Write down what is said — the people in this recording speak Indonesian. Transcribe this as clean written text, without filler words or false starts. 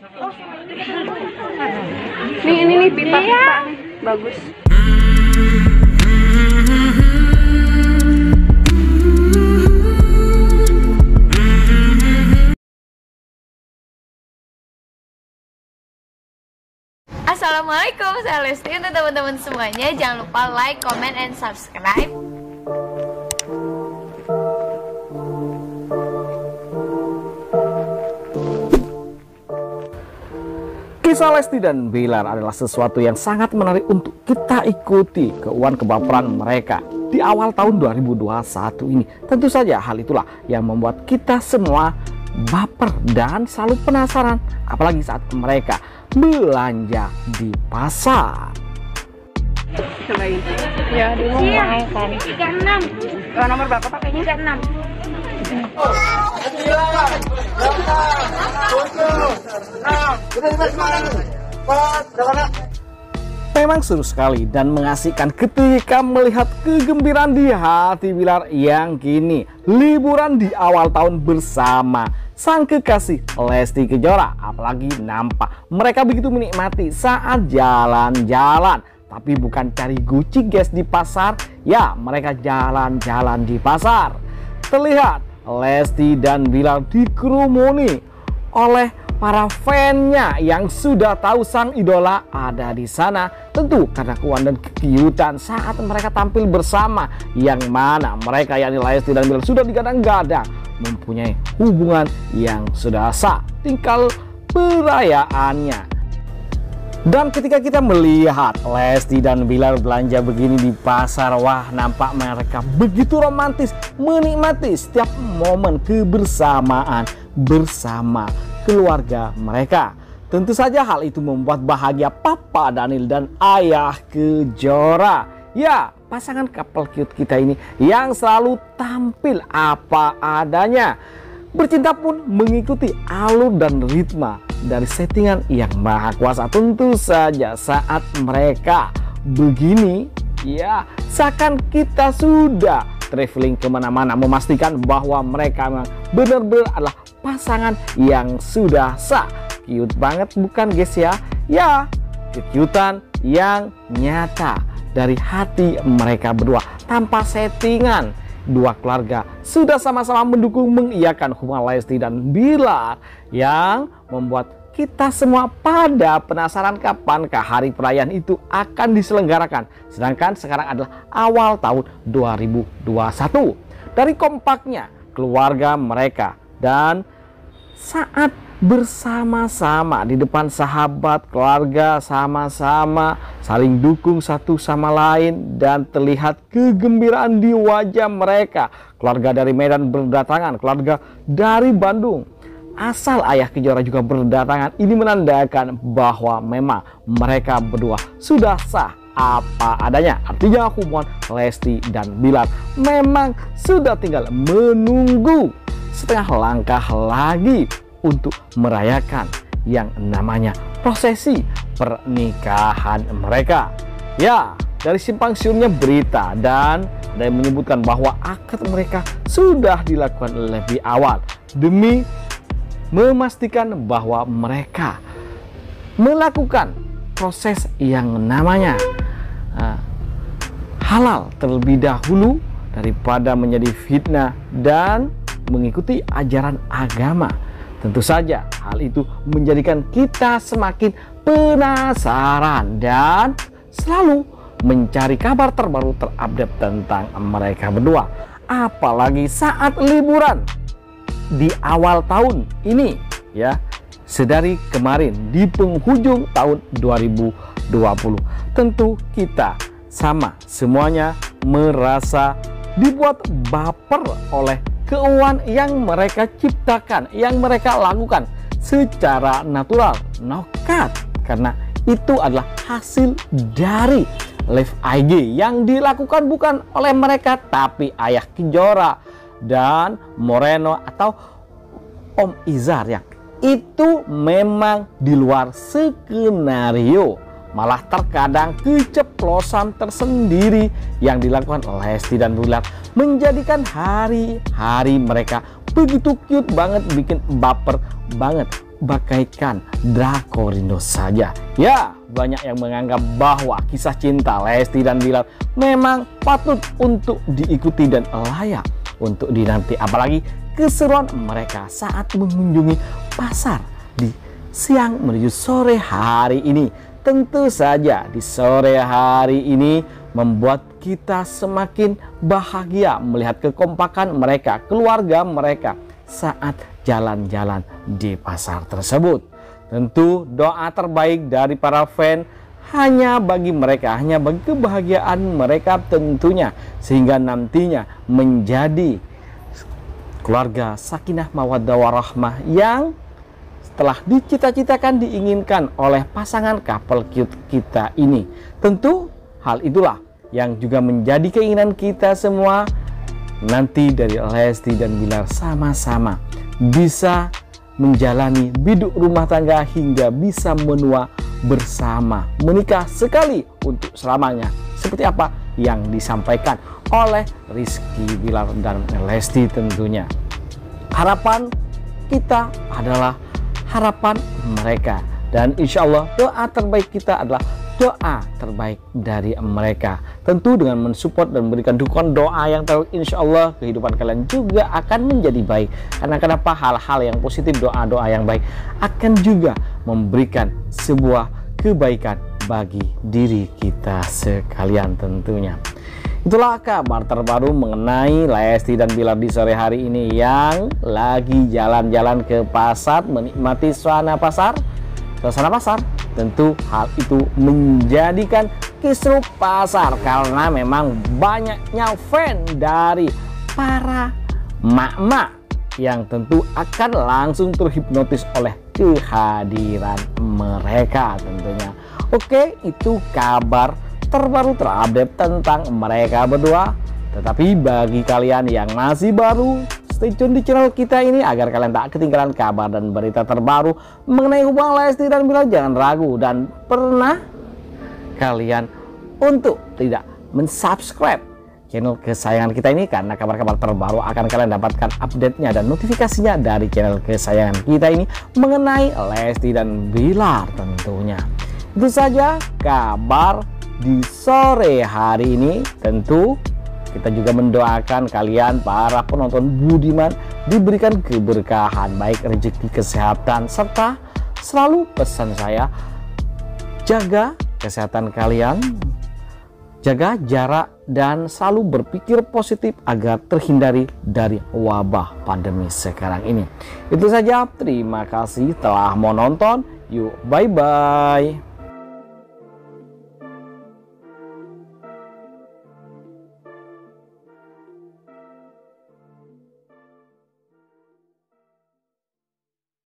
Nih pipa nih, bagus. Assalamualaikum, saya Lesti. Untuk teman-teman semuanya, jangan lupa like, comment, and subscribe. Kisah Lesti dan Bilar adalah sesuatu yang sangat menarik untuk kita ikuti keuangan kebaperan mereka di awal tahun 2021 ini. Tentu saja hal itulah yang membuat kita semua baper dan selalu penasaran, apalagi saat mereka belanja di pasar. Cobain. Ya, dulu mau kan. 36. Nomor berapa pakainya? 36. Memang seru sekali dan mengasihkan ketika melihat kegembiraan di hati Bilar yang kini liburan di awal tahun bersama sang kekasih Lesti Kejora. Apalagi nampak mereka begitu menikmati saat jalan-jalan. Tapi bukan cari Gucci guys di pasar, ya mereka jalan-jalan di pasar. Terlihat Lesti dan Bilar dikerumuni oleh para fannya yang sudah tahu sang idola ada di sana. Tentu karena keuangan dan kekiutan saat mereka tampil bersama, yang mana mereka yakni Lesti dan Bilar sudah digadang-gadang mempunyai hubungan yang sudah sah, tinggal perayaannya. Dan ketika kita melihat Lesti dan Bilar belanja begini di pasar, wah nampak mereka begitu romantis menikmati setiap momen kebersamaan bersama keluarga mereka. Tentu saja hal itu membuat bahagia Papa Daniel dan Ayah Kejora. Ya, pasangan couple cute kita ini yang selalu tampil apa adanya. Bercinta pun mengikuti alur dan ritme dari settingan yang maha kuasa. Tentu saja saat mereka begini, ya seakan kita sudah traveling kemana-mana, memastikan bahwa mereka benar-benar adalah pasangan yang sudah sah. Cute banget bukan guys ya? Ya, kekiutan yang nyata dari hati mereka berdua tanpa settingan. Dua keluarga sudah sama-sama mendukung mengiyakan hubungan Lesti dan Bilar yang membuat kita semua pada penasaran kapankah hari perayaan itu akan diselenggarakan. Sedangkan sekarang adalah awal tahun 2021. Dari kompaknya keluarga mereka dan saat bersama-sama di depan sahabat keluarga, sama-sama saling dukung satu sama lain, dan terlihat kegembiraan di wajah mereka. Keluarga dari Medan berdatangan, keluarga dari Bandung asal Ayah Kejora juga berdatangan. Ini menandakan bahwa memang mereka berdua sudah sah apa adanya. Artinya hubungan Lesti dan Bilar memang sudah tinggal menunggu setengah langkah lagi untuk merayakan yang namanya prosesi pernikahan mereka. Ya, dari simpang siurnya berita dan ada yang menyebutkan bahwa akad mereka sudah dilakukan lebih awal demi memastikan bahwa mereka melakukan proses yang namanya halal terlebih dahulu daripada menjadi fitnah dan mengikuti ajaran agama. Tentu saja hal itu menjadikan kita semakin penasaran dan selalu mencari kabar terbaru terupdate tentang mereka berdua. Apalagi saat liburan di awal tahun ini, ya, sedari kemarin di penghujung tahun 2020. Tentu kita sama semuanya merasa dibuat baper oleh keuangan yang mereka ciptakan, yang mereka lakukan secara natural, no cut, karena itu adalah hasil dari live IG yang dilakukan bukan oleh mereka tapi Ayah Kejora dan Moreno atau Om Izar, yang itu memang di luar skenario. Malah terkadang keceplosan tersendiri yang dilakukan Lesti dan Bilar menjadikan hari-hari mereka begitu cute banget, bikin baper banget. bagaikan Drakorindo saja. Ya, banyak yang menganggap bahwa kisah cinta Lesti dan Bilar memang patut untuk diikuti dan layak untuk dinanti, apalagi keseruan mereka saat mengunjungi pasar di siang menuju sore hari ini. Tentu saja di sore hari ini membuat kita semakin bahagia melihat kekompakan mereka, keluarga mereka saat jalan-jalan di pasar tersebut. Tentu doa terbaik dari para fan hanya bagi mereka, hanya bagi kebahagiaan mereka tentunya, sehingga nantinya menjadi keluarga sakinah mawaddah warahmah yang telah dicita-citakan, diinginkan oleh pasangan couple cute kita ini. Tentu hal itulah yang juga menjadi keinginan kita semua, nanti dari Lesti dan Bilar sama-sama bisa menjalani biduk rumah tangga hingga bisa menua bersama, menikah sekali untuk selamanya, seperti apa yang disampaikan oleh Rizky Bilar dan Lesti. Tentunya harapan kita adalah harapan mereka, dan insya Allah doa terbaik kita adalah doa terbaik dari mereka. Tentu dengan mensupport dan memberikan dukungan doa yang terbaik, insya Allah kehidupan kalian juga akan menjadi baik. Karena kenapa? Hal-hal yang positif, doa-doa yang baik akan juga memberikan sebuah kebaikan bagi diri kita sekalian tentunya. Itulah kabar terbaru mengenai Lesti dan Bilar di sore hari ini yang lagi jalan-jalan ke pasar, menikmati suasana pasar. Tentu hal itu menjadikan kisruh pasar karena memang banyaknya fan dari para mak-mak yang tentu akan langsung terhipnotis oleh kehadiran mereka tentunya. Oke, itu kabar terbaru terupdate tentang mereka berdua. Tetapi bagi kalian yang masih baru, stay tune di channel kita ini agar kalian tak ketinggalan kabar dan berita terbaru mengenai hubungan Lesti dan Bilar. Jangan ragu dan pernah kalian untuk tidak mensubscribe channel kesayangan kita ini, karena kabar-kabar terbaru akan kalian dapatkan update-nya dan notifikasinya dari channel kesayangan kita ini mengenai Lesti dan Bilar tentunya. Itu saja kabar di sore hari ini. Tentu kita juga mendoakan kalian para penonton budiman diberikan keberkahan, baik rezeki, kesehatan, serta selalu pesan saya, jaga kesehatan kalian, jaga jarak, dan selalu berpikir positif agar terhindari dari wabah pandemi sekarang ini. Itu saja, terima kasih telah menonton. Yuk, bye-bye.